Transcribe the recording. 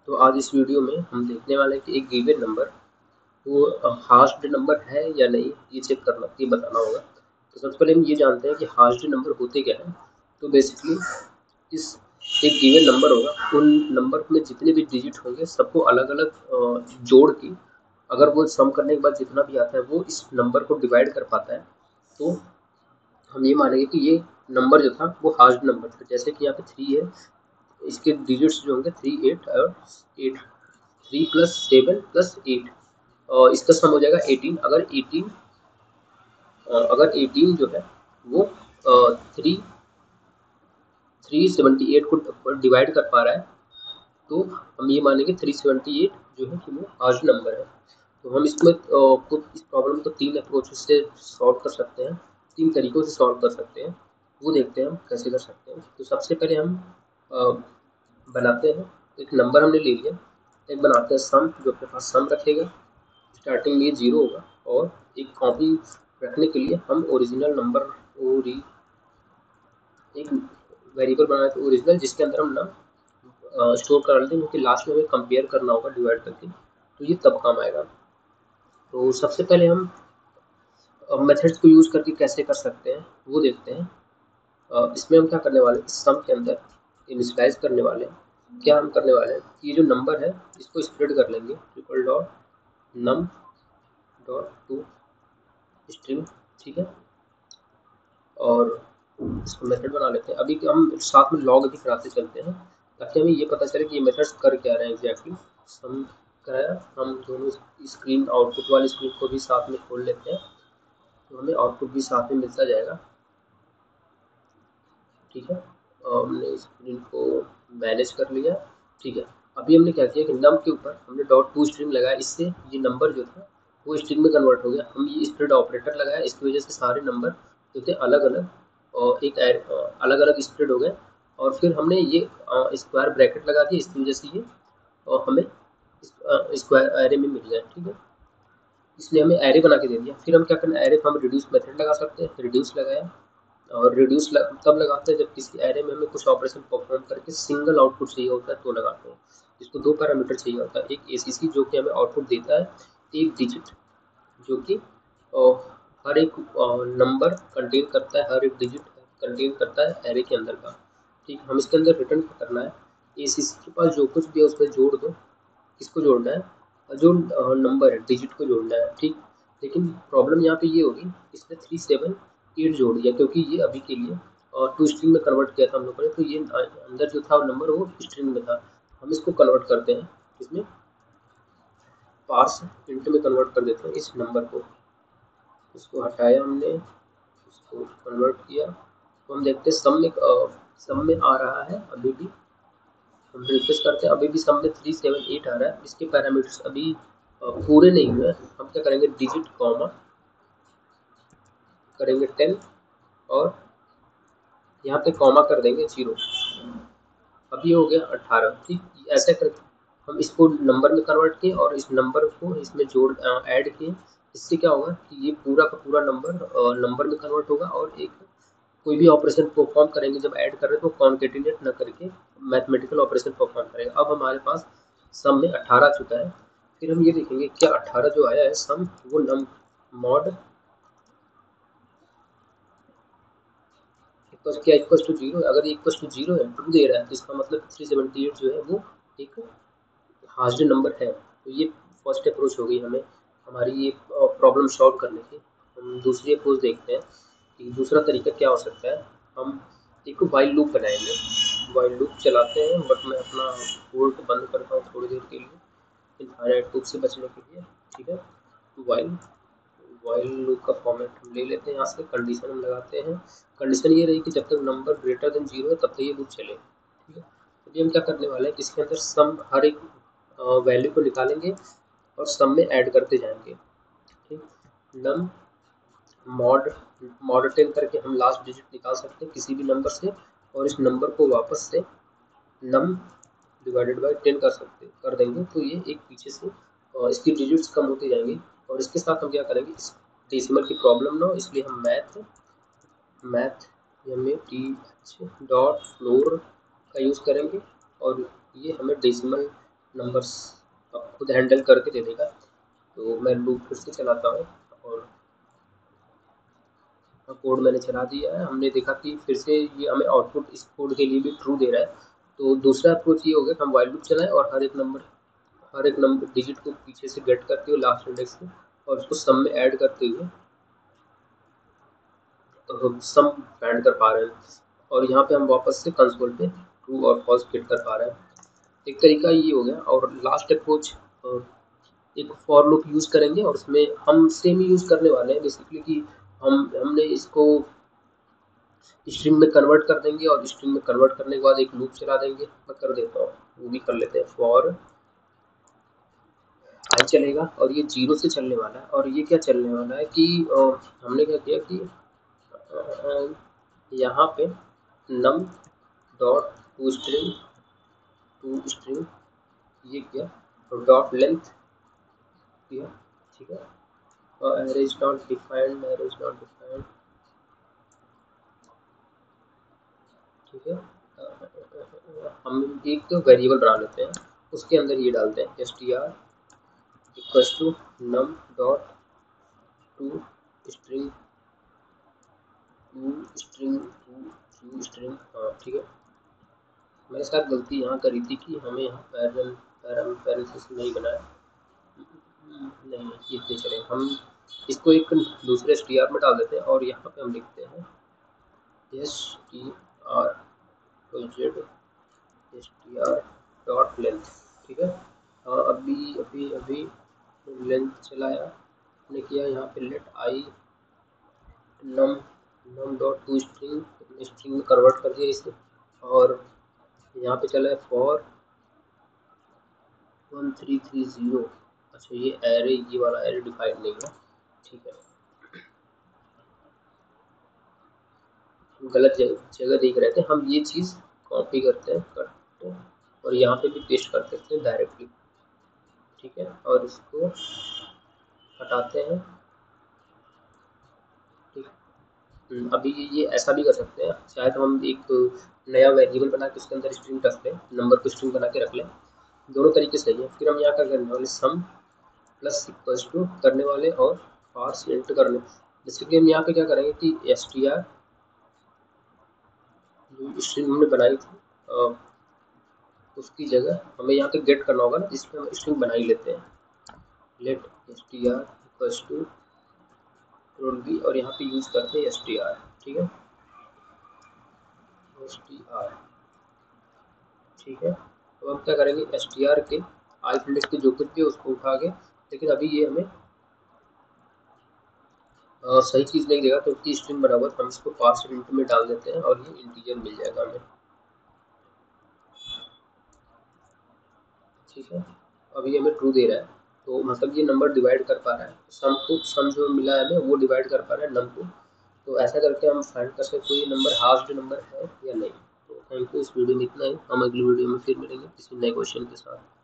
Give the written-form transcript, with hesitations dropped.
तो आज इस वीडियो में हम देखने वाले हैं कि एक गिवन नंबर वो हाश्ड नंबर है या नहीं, ये चेक करना, ये बताना होगा। तो सबसे पहले हम ये जानते हैं कि हाश्ड नंबर होते क्या हैं। तो बेसिकली इस एक गिवन नंबर होगा, उन नंबर में जितने भी डिजिट होंगे सबको अलग अलग जोड़ के अगर वो सम करने के बाद जितना भी आता है वो इस नंबर को डिवाइड कर पाता है, तो हम ये मानेंगे कि ये नंबर जो था वो हाश्ड नंबर था। जैसे कि यहाँ पे 3 है, इसके डिजिट्स जो होंगे 3, 8 और 8, 3 प्लस 7 प्लस 8 और इसका सम हो जाएगा 18। अगर 18 जो है वो 378 को डिवाइड कर पा रहा है, तो हम ये मानेंगे 378 जो है कि वो हाश्ड नंबर है। तो हम इसमें इस प्रॉब्लम को 3 अप्रोच से सॉल्व कर सकते हैं, 3 तरीकों से सॉल्व कर सकते हैं। वो देखते हैं हम कैसे कर सकते हैं। तो सबसे पहले हम बनाते हैं, एक नंबर हमने ले लिया, एक बनाते हैं सम, जो अपने पास सम रखेगा, स्टार्टिंग में 0 होगा, और एक कॉपी रखने के लिए हम ओरिजिनल नंबर एक वेरिएबल बनाए थे ओरिजिनल, जिसके अंदर हम नाम स्टोर कर लेते हैं, क्योंकि लास्ट में हमें कंपेयर करना होगा डिवाइड करके, तो ये तब काम आएगा। तो सबसे पहले हम मेथड्स को यूज़ करके कैसे कर सकते हैं वो देखते हैं। इसमें हम क्या करने वाले हैं, इस सम के अंदर इनिशियलाइज करने वाले हैं। क्या हम करने वाले हैं कि ये जो नंबर है इसको स्प्लिट कर लेंगे, triple dot num dot to string, ठीक है। और इसको मेथड बना लेते हैं। अभी हम साथ में लॉग भी कराते चलते हैं, ताकि हमें ये पता चले कि ये मेथड्स कर क्या रहे हैं एग्जैक्टली। सम कराया, हम दोनों स्क्रीन आउटपुट वाली स्क्रीन को भी साथ में खोल लेते हैं, तो हमें आउटपुट भी साथ में मिलता जाएगा, ठीक है। और हमने स्क्रीन को मैनेज कर लिया, ठीक है। अभी हमने क्या किया कि नम के ऊपर हमने डॉट टू स्ट्रिंग लगाया, इससे ये नंबर जो था वो स्ट्रिंग में कन्वर्ट हो गया। हम ये स्प्लिट ऑपरेटर लगाया, इसकी वजह से सारे नंबर जो थे अलग अलग और अलग अलग स्प्लिट हो गए। और फिर हमने ये स्क्वायर ब्रैकेट लगा दिया, इसकी वजह से ये हमें स्क्वायर एरे में मिल गया, ठीक है। इसने हमें एरे बना के दे दिया। फिर हम क्या करना है, एरे हम रिड्यूस मेथड लगा सकते हैं, रिड्यूस लगाया। और रिड्यूस तब लगाते हैं जब किसी एरे में हमें कुछ ऑपरेशन परफॉर्म करके सिंगल आउटपुट चाहिए होता है, तो लगाते हैं। इसको 2 पैरामीटर चाहिए होता है, एक एसीसी जो कि हमें आउटपुट देता है, एक डिजिट जो कि हर एक नंबर कंटेन करता है, हर एक डिजिट कंटेन करता है एरे के अंदर का, ठीक। हम इसके अंदर रिटर्न करना है, एसीसी के पास जो कुछ भी है उसमें जोड़ दो। किसको जोड़ना है, जो नंबर है डिजिट को जोड़ना है, ठीक। लेकिन प्रॉब्लम यहाँ पे ये होगी, इसने 378 जोड़ दिया, क्योंकि ये अभी के लिए टू स्ट्रिंग में कन्वर्ट किया था हम लोगों ने, तो ये अंदर जो था नंबर वो स्ट्रिंग में था। हम इसको कन्वर्ट करते हैं, इसमें पार्स इंट में कन्वर्ट कर देते हैं इस नंबर को। इसको हटाया हमने, इसको कन्वर्ट किया, तो हम देखते हैं सम में आ रहा है अभी भी। हम रिफ्रेश करते हैं, अभी भी सम में 378 आ रहा है। इसके पैरामीटर्स अभी पूरे नहीं हुए। हम क्या करेंगे, डिजिट कॉमा करेंगे 10 और यहाँ पे कॉमा कर देंगे 0। अभी हो गया 18, ठीक। ऐसे करके हम इसको नंबर में कन्वर्ट किए और इस नंबर को इसमें जोड़ ऐड किए। इससे क्या होगा कि ये पूरा का पूरा नंबर नंबर में कन्वर्ट होगा, और एक कोई भी ऑपरेशन परफॉर्म करेंगे जब ऐड कर रहे हैं तो कॉन्केटिनेट न करके मैथमेटिकल ऑपरेशन परफॉर्म करेगा। अब हमारे पास सम में 18 आ चुका है। फिर हम ये देखेंगे क्या 18 जो आया है सम, वो नम मॉड क्या इक्वल टू 0। अगर ये इक्वल टू 0 है, ट्रू दे रहा है, तो इसका मतलब 378 जो है वो एक हाश्ड नंबर है। तो ये फर्स्ट अप्रोच हो गई हमें हमारी ये प्रॉब्लम सॉल्व करने की। हम दूसरी अप्रोच देखते हैं कि दूसरा तरीका क्या हो सकता है। हम एक वाइल लूप बनाएंगे, वाइल लूप चलाते हैं, बट मैं अपना कोड बंद करता हूँ थोड़ी देर के लिए इनफाइनाइट लूप से बचने के लिए, ठीक है। वाइल वाइल लूप का फॉर्मेट हम ले लेते हैं, यहाँ से कंडीशन हम लगाते हैं। कंडीशन ये रही कि जब तक नंबर ग्रेटर देन 0 है तब तक ये लूप चले, ठीक है। अभी हम क्या करने वाले हैं, इसके अंदर सम हर एक वैल्यू को निकालेंगे और सम में ऐड करते जाएंगे, ठीक। नम मॉड 10 करके हम लास्ट डिजिट निकाल सकते हैं किसी भी नंबर से, और इस नंबर को वापस से नम डिवाइडेड बाय 10 कर देंगे, तो ये एक पीछे से इसकी डिजिट्स कम होती जाएंगी। और इसके साथ हम क्या करेंगे, इस डेसिमल की प्रॉब्लम ना हो, इसलिए हम मैथ में टी डॉट फ्लोर का यूज़ करेंगे, और ये हमें डेसिमल नंबर्स अब खुद हैंडल करके दे देगा। तो मैं लूप फिर से चलाता हूँ और कोड मैंने चला दिया है। हमने देखा कि फिर से ये हमें आउटपुट इस कोड के लिए भी ट्रू दे रहा है। तो दूसरा अप्रोच ये हो गया कि हम व्हाइल लूप चलाएं और हर एक नंबर डिजिट को पीछे से गेट करते हुए लास्ट इंडेक्स में और उसको सम में ऐड करते हुए तो हम सम फाइंड कर पा रहे हैं। और यहाँ पे हम वापस से कंसोल पे ट्रू और फॉल्स गेट कर पा रहे हैं। एक तरीका ये हो गया। और लास्ट अप्रोच एक फॉर लूप यूज़ करेंगे और उसमें हम सेम ही यूज़ करने वाले हैं बेसिकली कि हमने इसको स्ट्रिंग में कन्वर्ट कर देंगे और स्ट्रिंग में कन्वर्ट करने के बाद एक लूप चला देंगे। मैं कर देता हूँ, वो भी कर लेते हैं। फॉर आई चलेगा और ये 0 से चलने वाला है। और ये क्या चलने वाला है कि हमने क्या किया कि यहाँ पे नम डॉट टू स्ट्रिंग ये किया और डॉट लेंथ किया, ठीक है। और array is not defined, ठीक है। हम एक वेरिएबल बना लेते हैं, उसके अंदर ये डालते हैं str equals to num dot to string to string, हाँ ठीक है। मेरे साथ गलती यहाँ करी थी कि हमें यहाँ पैरेंथेसिस नहीं बनाया। नहीं, ये नहीं चलेगा। हम इसको एक दूसरे str में डाल देते हैं और यहाँ पे हम लिखते हैं str z str dot length, ठीक है। अभी अभी अभी लेंथ चलाया, हमने किया यहाँ पे let I num num dot to string में कन्वर्ट कर दिया इसे। और यहाँ पे चला है फॉर 1330। अच्छा, ये एरे, ये वाला एरे डिफाइन नहीं है, ठीक है। गलत जगह देख रहे थे हम। ये चीज़ कॉपी करते हैं, करते हैं और यहाँ पे भी पेस्ट कर देते हैं डायरेक्टली, ठीक है। और इसको हटाते हैं, ठीक। अभी ये ऐसा भी कर सकते हैं, शायद हम एक नया वेरिएबल बना के उसके अंदर स्ट्रिंग रख लें, नंबर को स्ट्रिंग बना के रख लें। दोनों तरीके सही है। फिर हम यहाँ क्या करने वाले, सम प्लस इक्वल्स टू करने वाले और पार्स इंट करने। बेसिकली हम यहाँ पे क्या करेंगे कि str जो स्ट्रिंग हमने बनाई थी उसकी जगह हमें यहाँ पे गेट करना होगा ना, जिसमें हम स्ट्रिंग बना ही लेते हैं। Let str equals to control v और यहाँ पे यूज करते हैं str, ठीक है। str, ठीक है। अब हम क्या करेंगे, str के आई इंडेक्स के जो कुछ भी है उसको उठा के, लेकिन अभी ये हमें सही चीज़ नहीं देगा क्योंकि स्ट्रिंग बना हुआ है। हम इसको पार्स इंट में डाल देते हैं और ये इंटीजर मिल जाएगा हमें, ठीक है। अभी हमें ट्रू दे रहा है, तो मतलब ये नंबर डिवाइड कर पा रहा है। सम जो मिला है हमें वो डिवाइड कर पा रहा है नम को। तो ऐसा करके हम फाइंड कर सकते हैं ये नंबर हाफ्ड नंबर है या नहीं। तो थैंक यू, इस वीडियो में इतना ही। हम अगली वीडियो में फिर मिलेंगे किसी नए क्वेश्चन के साथ।